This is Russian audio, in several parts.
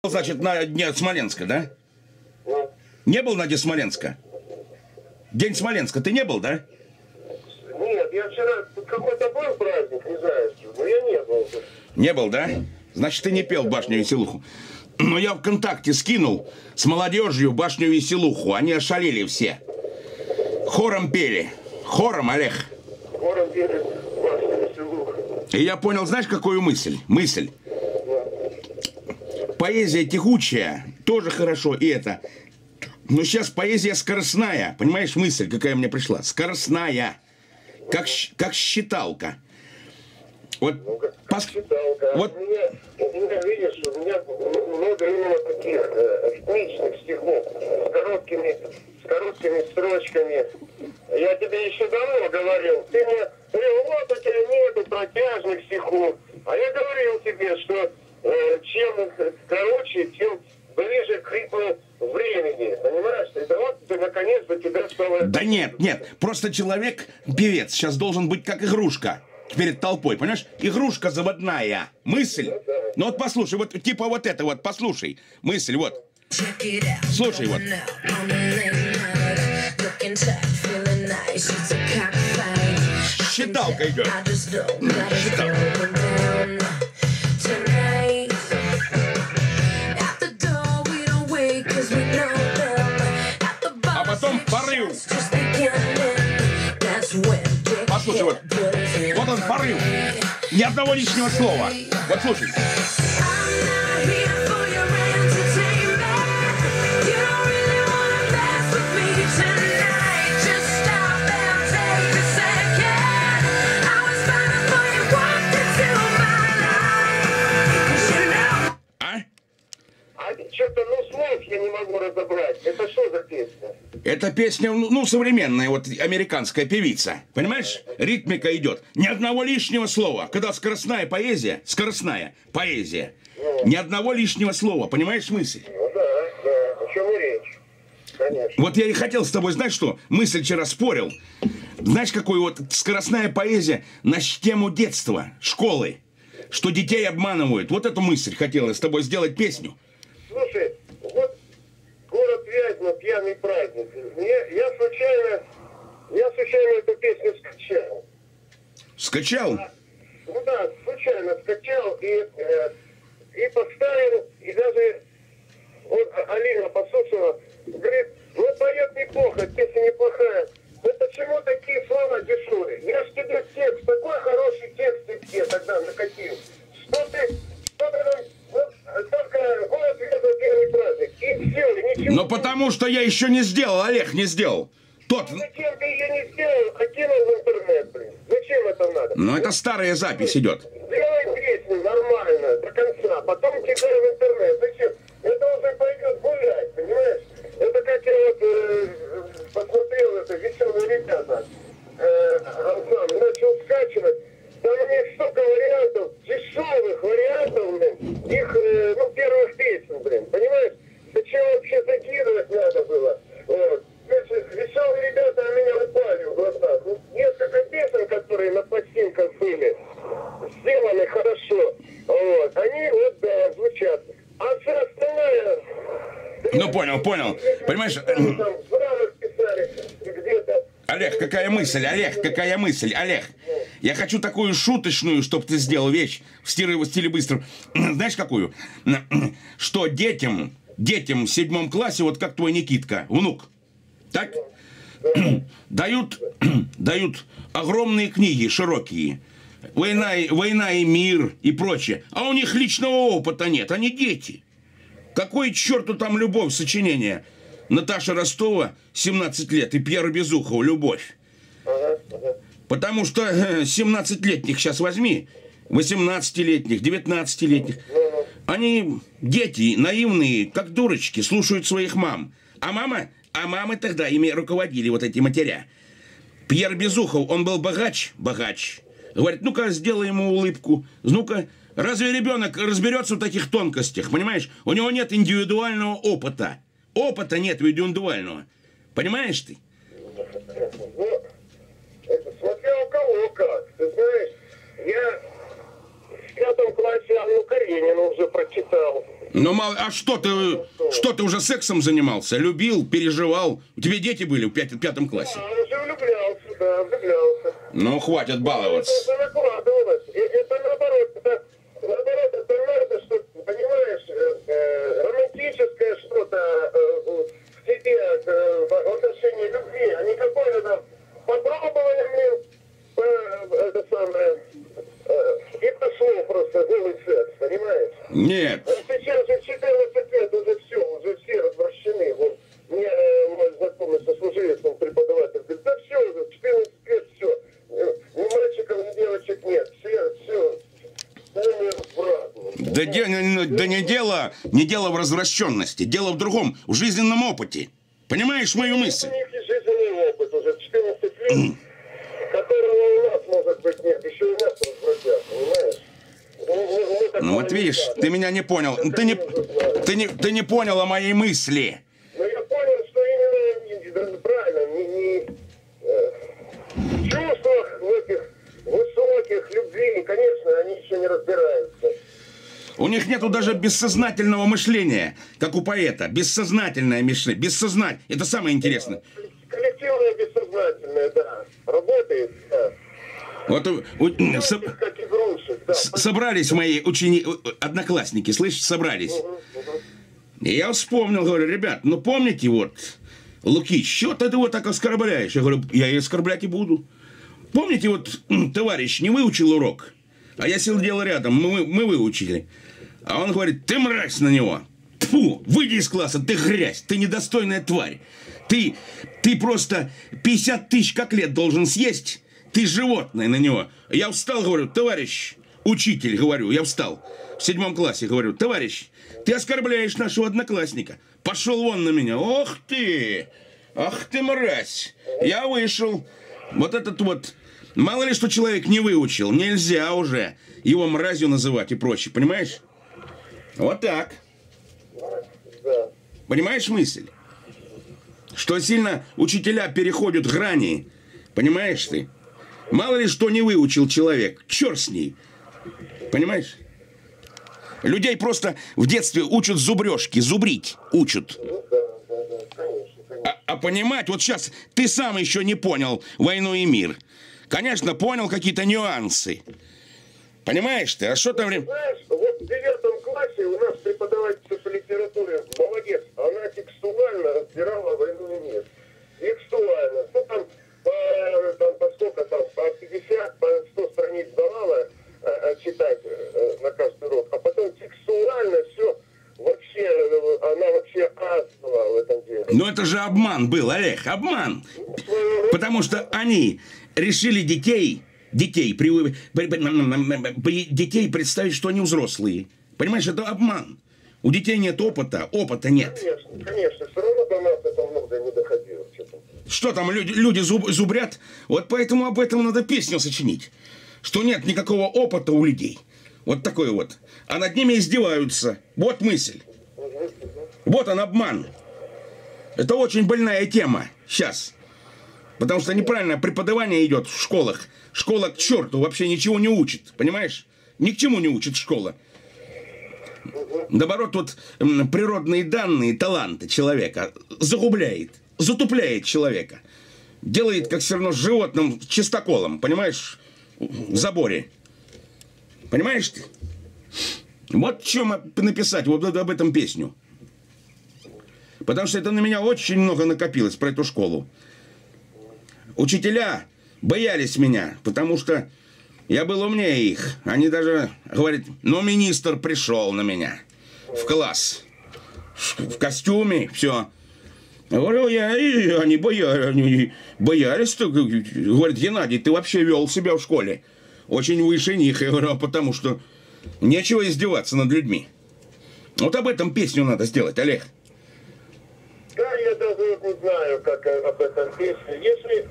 Значит, на дне Смоленска, да? Ну, Не был на дне Смоленска? День Смоленска ты не был, да? нет, я вчера... Тут какой-то был праздник, не знаю, но я не был. Не был, да? Значит, ты не пел «Башню веселуху». Но я ВКонтакте скинул с молодежью «Башню веселуху». Они ошалели все. Хором пели. Хором, Олег. Хором пели «Башню веселуху». И я понял, знаешь, какую мысль? Мысль. Поэзия текучая, тоже хорошо, и это. Но сейчас поэзия скоростная. Понимаешь, мысль, какая мне пришла? Скоростная. Как считалка. Вот, Считалка. вот. У меня, видишь, у меня много именно таких ритмичных стихов с короткими строчками. Я тебе еще давно говорил. Ты мне говорил, вот у тебя нету протяжных стихов. А я говорил тебе, что чем короче, тем ближе к ритму времени. Понимаешь? Это вот ты наконец до тебя стало... Да нет, просто человек, певец, сейчас должен быть как игрушка перед толпой, понимаешь? Игрушка заводная. Мысль. Ну вот послушай, вот типа вот это вот, послушай. Мысль, вот. Слушай, вот. Считалка идет. Считалка. А потом порыв. Послушай, вот. Вот он порыв. Ни одного лишнего слова. Вот слушай. Что-то, слов я не могу разобрать. Это что за песня? Это песня, современная, вот американская певица. Понимаешь? Ритмика идет. Ни одного лишнего слова. Когда скоростная поэзия, ни одного лишнего слова. Понимаешь мысль? Ну да. О чем и речь? Конечно. Вот я и хотел с тобой, знаешь что? Мысль вчера спорил. Знаешь, какой вот скоростная поэзия на тему детства, школы. Что детей обманывают. Вот эту мысль хотела с тобой сделать песню. Слушай, вот город Вязьма, пьяный праздник. Я случайно эту песню скачал. Скачал? Ну да, случайно скачал и поставил, и даже Алина послушала, говорит, поет неплохо, песня неплохая. Но почему такие слова дешевые? Я ж тебе текст, такой хороший текст тебе тогда накатил. Что ты там... Только город Вязьма, пьяный праздник. И все, ничего. Но потому что я еще не сделал, Олег не сделал. Зачем ты ее не сделал, а кинул в интернет, блин? Зачем это надо? Ну, это старая запись идет. Сделай песню нормально, до конца, потом кидай в интернет. Зачем? Это уже пойдет гулять, понимаешь? Это как я вот посмотрел, это «Веселые ребята». Начал скачивать. Там у них столько вариантов, дешевых вариантов, блин, их, первых песен, блин, понимаешь? Зачем вообще закидывать надо было? Вот. Веселые ребята у меня упали в глазах. Несколько песен, которые на пластинках были, сделаны хорошо. Вот. Они звучат. А все остальное... Ну, понял. Понимаешь... Олег, какая мысль? Олег, я хочу такую шуточную, чтобы ты сделал вещь в стиле быстро. Знаешь, какую? Что детям в 7 классе, вот как твой Никитка, внук, так? Дают огромные книги, широкие. Война и мир и прочее. А у них личного опыта нет, они дети. Какой черту там любовь, сочинение? Наташа Ростова, 17 лет, и Пьер Безухов, «Любовь». Потому что 17-летних сейчас возьми, 18-летних, 19-летних. Они дети, наивные, как дурочки, слушают своих мам. А мамы тогда ими руководили вот эти матеря. Пьер Безухов, он был богач. Говорит, ну-ка, сделай ему улыбку. Ну-ка, разве ребенок разберется в таких тонкостях, понимаешь? У него нет индивидуального опыта. Опыта нет индивидуального. Понимаешь ты? Смотря у кого как. Ты знаешь, я в 5 классе Анну Каренину уже прочитал. Ну, мало, а что ты уже сексом занимался? Любил, переживал? У тебя дети были в пятом классе? Да, уже влюблялся, да, влюблялся. Ну, хватит баловаться. Это накладывалось. Это наоборот, это надо, что, понимаешь, романтическое что-то в тебе, в отношении любви, а не какое-то там попробовали, это самое, и пошло просто голый секс, понимаешь? Нет. Сейчас же 14 лет уже все развращены. Вот мне мой знакомый сослуживец, он преподаватель, говорит, да все, уже 14 лет все. Ни мальчиков, ни девочек нет. Все. Да не дело в развращенности. Дело в другом, в жизненном опыте. Понимаешь мою мысль? У них и жизненный опыт уже 14 лет, которого у нас, может быть, нет. Еще у нас развратят, понимаешь? Ну вот видишь, ты меня не понял. Ты не понял о моей мысли. Но я понял, что именно правильно, в чувствах в этих высоких, любви, конечно, они еще не разбираются. У них нету даже бессознательного мышления, как у поэта. Бессознательное мышление. Бессознательное. Это самое интересное. Коллективное бессознательное, да. Работает, да. Вот Как игрушек, да. собрались мои одноклассники, слышишь, собрались. И я вспомнил, говорю, ребят, ну помните вот, Лукич, что ты его так оскорбляешь? Я говорю, я и оскорблять и буду. Помните, вот товарищ не выучил урок, а я сидел рядом, мы выучили. А он говорит, ты мразь на него. Тьфу, выйди из класса, ты грязь, ты недостойная тварь. Ты просто 50 тысяч котлет должен съесть. Ты животное на него. Я встал, говорю, товарищ учитель, говорю, я встал. В 7 классе, говорю, товарищ, ты оскорбляешь нашего одноклассника. Пошел вон на меня. Ох ты! Ах ты, мразь! Я вышел. Вот этот вот... Мало ли, что человек не выучил. Нельзя уже его мразью называть и прочее. Понимаешь? Вот так. Да. Понимаешь мысль? Что сильно учителя переходят грани. Понимаешь ты? Мало ли, что не выучил человек. Черт с ней. Понимаешь? Людей просто в детстве учат зубрежки. Зубрить учат. Конечно. А понимать, вот сейчас ты сам еще не понял «Войну и мир». Конечно, понял какие-то нюансы. Понимаешь ты? А что там... Знаешь, вот в 9 классе у нас преподаватель по литературе молодец. Она текстуально разбирала «Войну и мир». Текстуально. Ну, по сколько там, по 50, по 100 страниц давала читать на каждый урок. А потом текстуально все вообще, она вообще ас была в этом деле. Но это же обман был, Олег, обман. Потому что они решили детей представить, что они взрослые. Понимаешь, это обман. У детей нет опыта нет. Конечно, все равно до нас это много не доходило. Что там, люди зубрят? Вот поэтому об этом надо песню сочинить. Что нет никакого опыта у людей. Вот такой вот. А над ними издеваются. Вот мысль. Вот он, обман. Это очень больная тема сейчас. Потому что неправильное преподавание идет в школах. Школа к черту вообще ничего не учит. Понимаешь? Ни к чему не учит школа. Наоборот, вот природные данные, таланты человека загубляет, затупляет человека. Делает, как все равно, животным чистоколом. Понимаешь? В заборе. Понимаешь ты? Вот чем написать вот об этом песню. Потому что это на меня очень много накопилось про эту школу. Учителя боялись меня, потому что я был умнее их. Они даже говорят, ну, министр пришел на меня в класс. В костюме, все. Говорю, и они боялись. Говорят, Геннадий, ты вообще вел себя в школе очень выше них. Я говорю, потому что нечего издеваться над людьми. Вот об этом песню надо сделать, Олег. Да, я даже не знаю, как об этом песне. Если...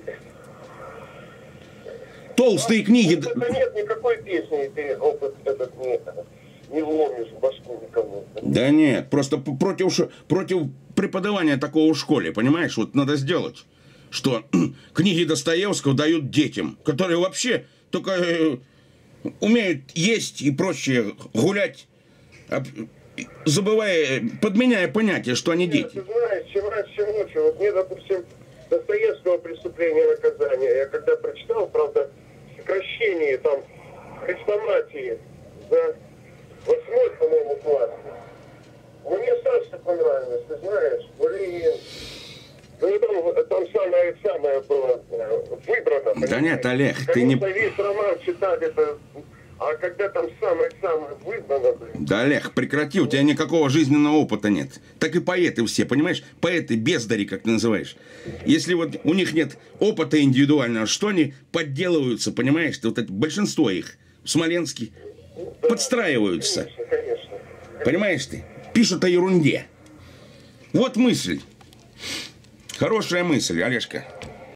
Толстые книги... Нет никакой песни, ты опыт этот не вломишь в башку никому. Да нет, просто против преподавания такого в школе, понимаешь? Вот надо сделать, что книги Достоевского дают детям, которые вообще только умеют есть и прочее, гулять. забывая, подменяя понятие, что они дети. Ты знаешь, чем раньше, чем лучше. Вот мне, допустим, Достоевского «Преступление и наказание», я когда прочитал, правда, сокращение там хрестоматии за 8-й, по-моему, класс, мне страшно понравилось, ты знаешь, блин. Ну, там самое было выбрано. Да нет, Олег, конечно, ты не... весь роман читать это... А когда там самое-самое выбрано, блин... Да, Олег, прекрати, у тебя никакого жизненного опыта нет. Так и поэты все, понимаешь? Поэты бездари, как ты называешь. Если вот у них нет опыта индивидуального, что они подделываются, понимаешь? Вот это большинство их в Смоленске Да, подстраиваются. Конечно. Понимаешь ты? Пишут о ерунде. Вот мысль. Хорошая мысль, Олежка.